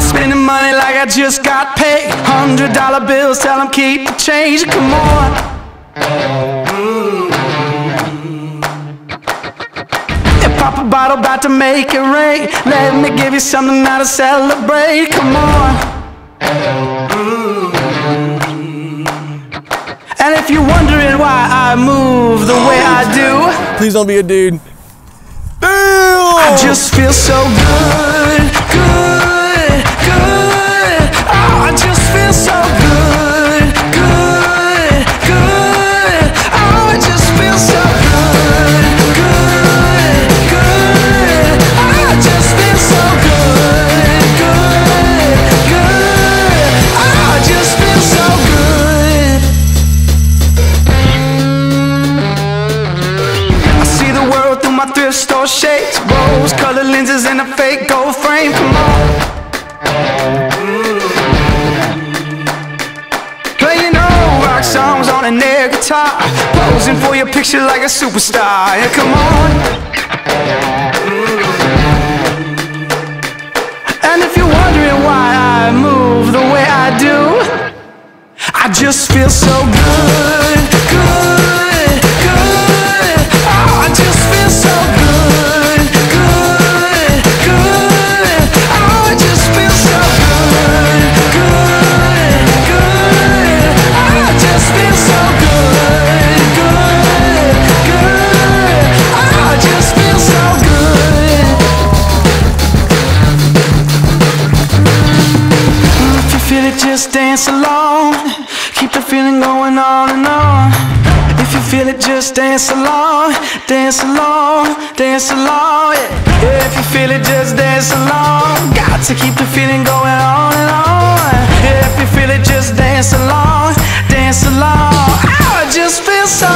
spending money like I just got paid. $100 bills, tell them keep the change. Come on. Pop a bottle, about to make it rain. Let me give you something now to celebrate. Come on. And if you're wondering why I move the way I do, Please don't be a dude. Damn! I just feel so good, good, good. Oh, I just feel so good, good, good. Oh, I just feel so good, good, good. Oh, I just feel so good, good, good. Oh, I just feel so good. I see the world through my thrift store shades, rose-colored lenses and a fake gold frame. Come on. Playing old rock songs on an air guitar, posing for your picture like a superstar. Yeah, come on. And if you're wondering why I move the way I do, I just feel so good, good, good. Oh, I just feel so good, good, good. Oh, I just feel so good, good, good. Oh, I just feel so good, good, good. Oh, I just feel so good. If you feel it, just dance along. Keep the feeling going on and on. If you feel it, just dance along, dance along, dance along. Yeah. If you feel it, just dance along. Got to keep the feeling going on and on. If you feel it, just dance along, dance along. Oh, I just feel so